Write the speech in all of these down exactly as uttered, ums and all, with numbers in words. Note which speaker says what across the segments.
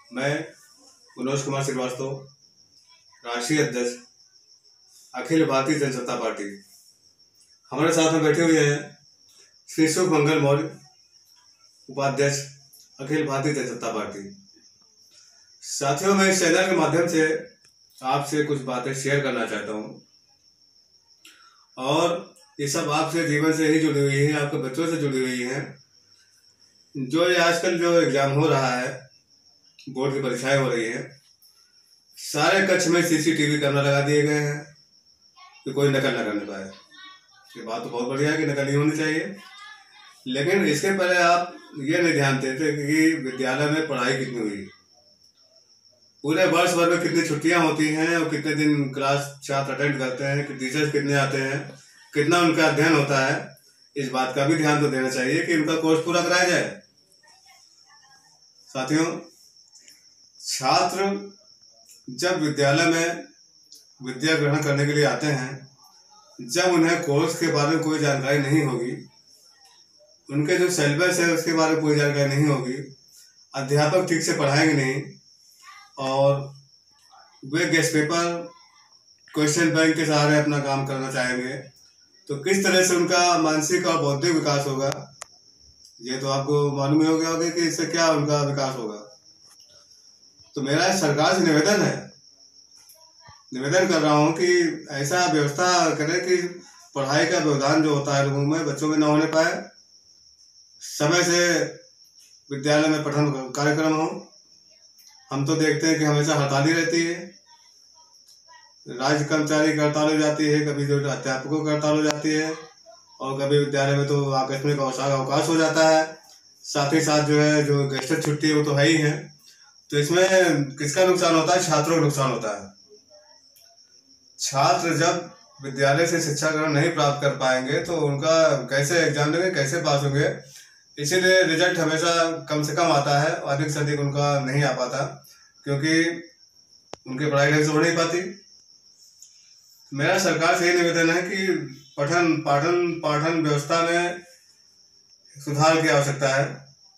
Speaker 1: मैं मनोज कुमार श्रीवास्तव, राष्ट्रीय अध्यक्ष अखिल भारतीय जनसत्ता पार्टी। हमारे साथ में बैठे हुए हैं श्री सुख मंगल मौर्य, उपाध्यक्ष अखिल भारतीय जनसत्ता पार्टी। साथियों, मैं इस चैनल के माध्यम से आपसे कुछ बातें शेयर करना चाहता हूँ और ये सब आपसे जीवन से ही जुड़ी हुई है, आपके बच्चों से जुड़ी हुई है। जो ये आजकल जो एग्जाम हो रहा है, बोर्ड की परीक्षाएं हो रही है, सारे कक्ष में सीसीटीवी कैमरा लगा दिए गए हैं कि कोई नकल न करने पाए। ये बात तो बहुत बढ़िया है कि नकल नहीं होनी चाहिए, लेकिन इसके पहले आप ये नहीं ध्यान देते कि विद्यालय में पढ़ाई कितनी हुई, पूरे वर्ष भर में कितनी छुट्टियां होती हैं और कितने दिन क्लास छात्र अटेंड करते हैं, कि टीचर्स कितने आते हैं, कितना उनका अध्ययन होता है। इस बात का भी ध्यान तो देना चाहिए कि उनका कोर्स पूरा कराया जाए। साथियों, छात्र जब विद्यालय में विद्या ग्रहण करने के लिए आते हैं, जब उन्हें कोर्स के बारे में कोई जानकारी नहीं होगी, उनके जो सिलेबस है उसके बारे में कोई जानकारी नहीं होगी, अध्यापक ठीक से पढ़ाएंगे नहीं और वे गेस्ट पेपर क्वेश्चन बैंक के सहारे अपना काम करना चाहेंगे, तो किस तरह से उनका मानसिक और बौद्धिक विकास होगा, ये तो आपको मालूम ही हो गया होगा कि इससे क्या उनका विकास होगा। तो मेरा सरकार से निवेदन है निवेदन कर रहा हूँ कि ऐसा व्यवस्था करें कि पढ़ाई का व्यवधान जो होता है लोगों में, बच्चों में न होने पाए। समय से विद्यालय में पठन कार्यक्रम हो। हम तो देखते हैं कि हमेशा हड़ताल ही रहती है, राज्य कर्मचारी की हड़ताल हो जाती है, कभी जो अध्यापकों की हड़ताल हो जाती है और कभी विद्यालय में तो आकस्मिक अवकाश हो जाता है। साथ ही साथ जो है जो गेस्टेड छुट्टी है वो तो है ही है। तो इसमें किसका नुकसान होता है? छात्रों का नुकसान होता है। छात्र जब विद्यालय से शिक्षा ग्रहण नहीं प्राप्त कर पाएंगे तो उनका कैसे एग्जाम देंगे, कैसे पास होंगे। इसीलिए रिजल्ट हमेशा कम से कम आता है, अधिक से अधिक उनका नहीं आ पाता, क्योंकि उनकी पढ़ाई ढंग से हो नहीं पाती। मेरा सरकार से ये निवेदन है कि पठन पाठन पाठन व्यवस्था में सुधार की आवश्यकता है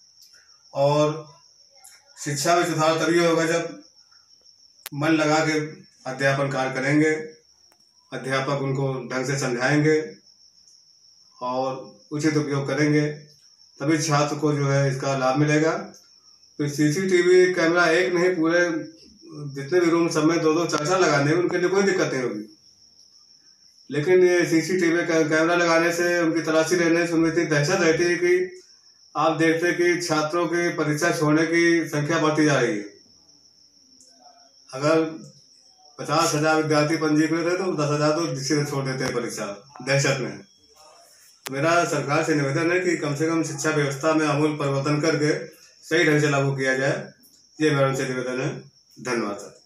Speaker 1: और शिक्षा में सुधार तभी होगा जब मन लगा के अध्यापन कार्य करेंगे, अध्यापक उनको ढंग से समझाएंगे और उचित उपयोग करेंगे, तभी छात्र को जो है इसका लाभ मिलेगा। तो सीसीटीवी कैमरा एक नहीं, पूरे जितने भी रूम सब में दो दो चार चार लगाने, उनके लिए कोई दिक्कत नहीं होगी। लेकिन ये सीसीटीवी कैमरा लगाने से, उनकी तलाशी लेने से उनमें इतनी दहशत रहती है कि आप देखते हैं कि छात्रों की परीक्षा छोड़ने की संख्या बढ़ती जा रही है। अगर पचास हजार विद्यार्थी पंजीकृत है तो दस हजार तो निश्चित छोड़ देते हैं परीक्षा, दहशत में। मेरा सरकार से निवेदन है कि कम से कम शिक्षा व्यवस्था में आमूल परिवर्तन करके सही ढंग से लागू किया जाए। ये मेरा उनसे निवेदन है। धन्यवाद।